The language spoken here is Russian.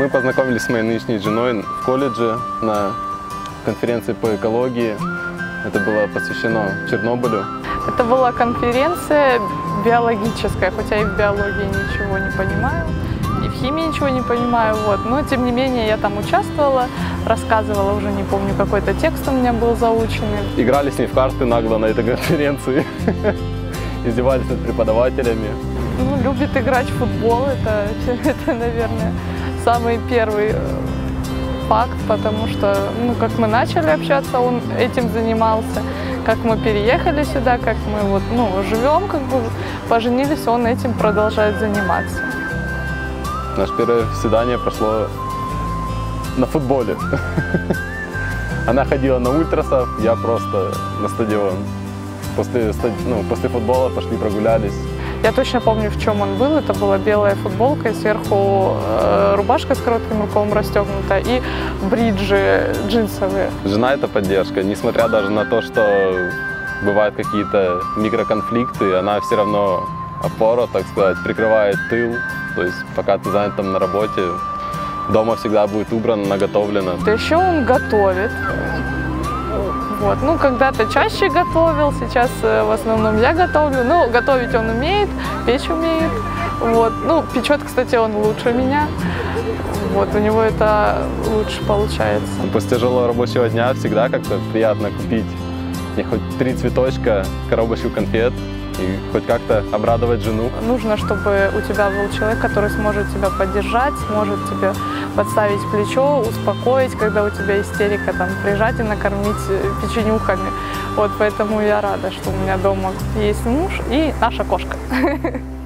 Мы познакомились с моей нынешней женой в колледже на конференции по экологии. Это было посвящено Чернобылю. Это была конференция биологическая, хотя и в биологии ничего не понимаю, и в химии ничего не понимаю, вот. Но тем не менее я там участвовала, рассказывала, уже не помню, какой-то текст у меня был заученный. Играли с ней в карты нагло на этой конференции, издевались над преподавателями. Ну, любит играть в футбол, это, наверное, самый первый факт, потому что, ну, как мы начали общаться, он этим занимался, как мы переехали сюда, как мы вот, ну, живем, как бы поженились, он этим продолжает заниматься. Наше первое свидание прошло на футболе. Она ходила на ультрасов, я просто на стадион. После футбола пошли прогулялись. Я точно помню, в чем он был. Это была белая футболка, и сверху рубашка с коротким рукавом расстегнута и бриджи джинсовые. Жена – это поддержка. Несмотря даже на то, что бывают какие-то микроконфликты, она все равно опора, так сказать, прикрывает тыл. То есть пока ты занят там на работе, дома всегда будет убрано, наготовлено. Да еще он готовит. Вот. Ну, когда-то чаще готовил, сейчас в основном я готовлю. Ну, готовить он умеет, печь умеет. Вот. Ну, печет, кстати, он лучше меня. Вот, у него это лучше получается. После тяжелого рабочего дня всегда как-то приятно купить мне хоть 3 цветочка, коробочку конфет и хоть как-то обрадовать жену. Нужно, чтобы у тебя был человек, который сможет тебя поддержать, сможет тебе подставить плечо, успокоить, когда у тебя истерика, там, прижать и накормить печенюхами. Вот, поэтому я рада, что у меня дома есть муж и наша кошка.